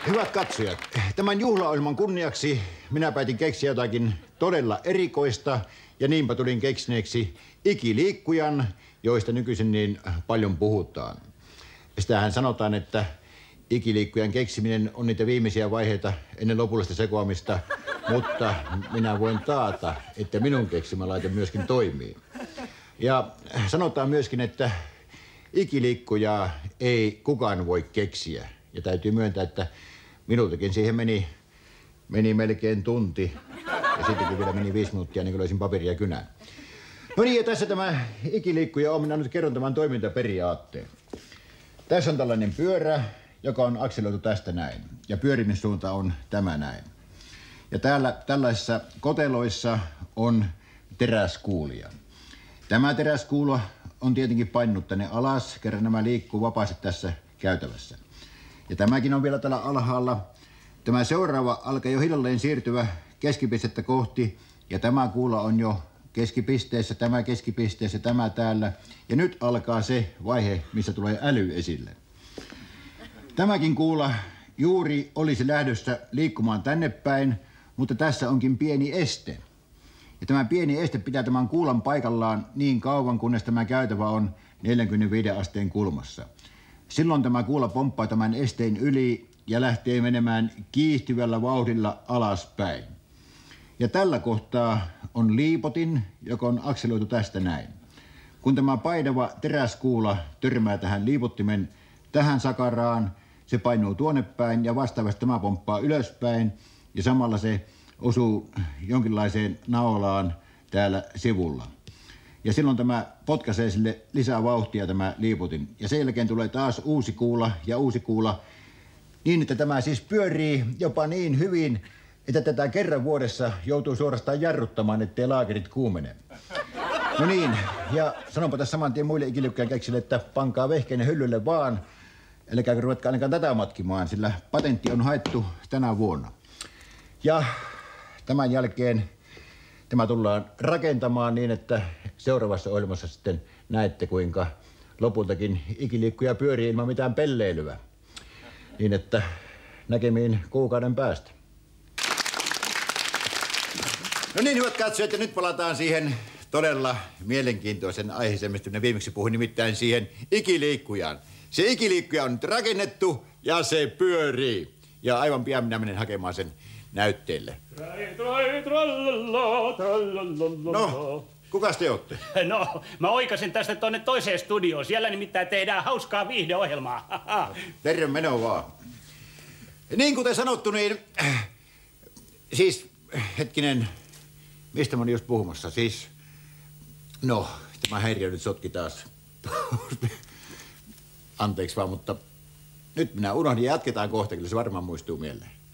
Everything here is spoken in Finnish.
Hyvät katsojat, tämän juhlaohjelman kunniaksi minä päätin keksiä jotakin todella erikoista ja niinpä tulin keksineeksi ikiliikkujan, joista nykyisin niin paljon puhutaan. Sitähän sanotaan, että ikiliikkujan keksiminen on niitä viimeisiä vaiheita ennen lopullista sekoamista, mutta minä voin taata, että minun keksimä laite myöskin toimii. Ja sanotaan myöskin, että ikiliikkujaa ei kukaan voi keksiä. Ja täytyy myöntää, että minultakin siihen meni melkein tunti. Ja sittenkin vielä meni 5 minuuttia, niin kuin löysin paperia ja kynää. No niin, ja tässä tämä ikiliikkuja on. Minä nyt kerron tämän toimintaperiaatteen. Tässä on tällainen pyörä, joka on akseloitu tästä näin. Ja pyörimissuunta on tämä näin. Ja täällä tällaisissa koteloissa on teräskuulia. Tämä teräskuula on tietenkin painunut tänne alas, kerran nämä liikkuu vapaasti tässä käytävässä. Ja tämäkin on vielä täällä alhaalla. Tämä seuraava alkaa jo hiljalleen siirtyä keskipistettä kohti. Ja tämä kuula on jo keskipisteessä, tämä täällä. Ja nyt alkaa se vaihe, missä tulee äly esille. Tämäkin kuula juuri olisi lähdössä liikkumaan tänne päin, mutta tässä onkin pieni este. Ja tämä pieni este pitää tämän kuulan paikallaan niin kauan, kunnes tämä käytävä on 45 asteen kulmassa. Silloin tämä kuula pomppaa tämän esteen yli ja lähtee menemään kiihtyvällä vauhdilla alaspäin. Ja tällä kohtaa on liipotin, joka on akseloitu tästä näin. Kun tämä painava teräskuula törmää tähän liipottimen tähän sakaraan, se painuu tuonne päin ja vastaavasti tämä pomppaa ylöspäin ja samalla se osuu jonkinlaiseen naulaan täällä sivulla. Ja silloin tämä potkaisee sille lisää vauhtia tämä liiputin. Ja sen jälkeen tulee taas uusi kuula ja uusi kuula niin, että tämä siis pyörii jopa niin hyvin, että tätä kerran vuodessa joutuu suorastaan jarruttamaan, ettei laakerit kuumene. No niin, ja sanonpa tässä saman tien muille ikiliikkujan keksille, että pankaa vehkeinen hyllylle vaan, älkääkä ruvetkaa ainakaan tätä matkimaan, sillä patentti on haettu tänä vuonna. Ja tämän jälkeen tämä tullaan rakentamaan niin, että seuraavassa ohjelmassa sitten näette, kuinka lopultakin ikiliikkuja pyörii ilman mitään pelleilyä. Niin, että näkemiin kuukauden päästä. No niin, hyvät katsojat, ja nyt palataan siihen todella mielenkiintoisen aiheeseen, mistä minä viimeksi puhuin, nimittäin siihen ikiliikkujaan. Se ikiliikkuja on nyt rakennettu ja se pyörii. Ja aivan pian minä menen hakemaan sen näytteelle. No, kukas te ootte? No, mä oikasin tästä tuonne toiseen studioon. Siellä nimittäin tehdään hauskaa viihdeohjelmaa. Terve meno vaan. Niin kuten sanottu, niin... Siis, hetkinen, mistä mä olin just puhumassa? Siis, no, tämä häiriö nyt sotki taas. Anteeksi vaan, mutta nyt minä unohdin ja jatketaan kohta, kyllä se varmaan muistuu mieleen.